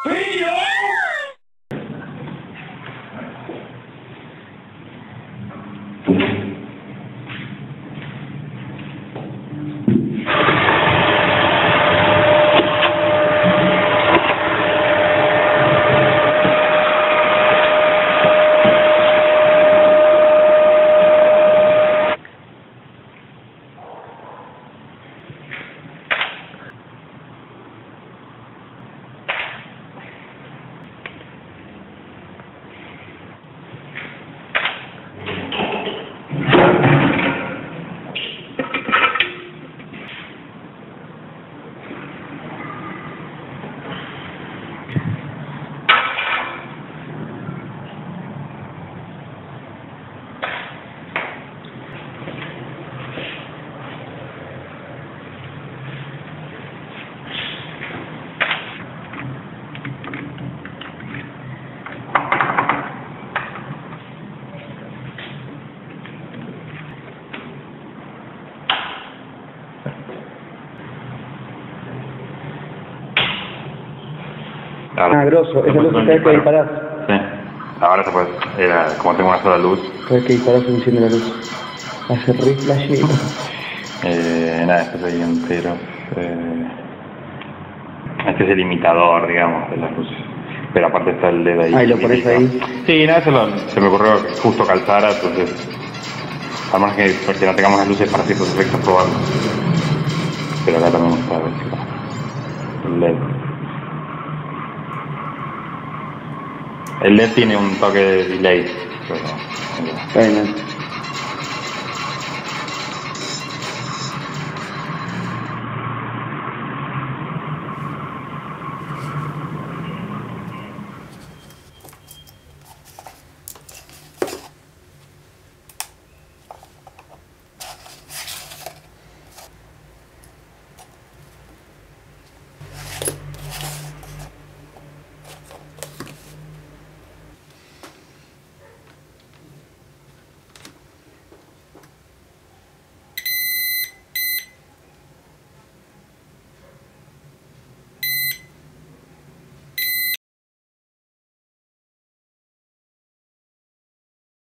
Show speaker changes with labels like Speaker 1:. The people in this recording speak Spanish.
Speaker 1: Ah, grosso, esa luz cada vez que disparás.
Speaker 2: Sí, ahora se puede, como tengo una sola luz.
Speaker 1: Cada vez que disparás se enciende la luz. Hace re flashero.
Speaker 2: Nada, esto es ahí entero. Este es el imitador, digamos, de las luces. Pero aparte está el LED ahí.
Speaker 1: Ah, ¿y lo pones ahí?
Speaker 2: Sí, nada, se me ocurrió que justo calzara, entonces... Al menos que porque no tengamos las luces para ciertos efectos, probarlo. Pero acá también está el LED. El LED tiene un toque de delay. Pero,
Speaker 1: Está bien,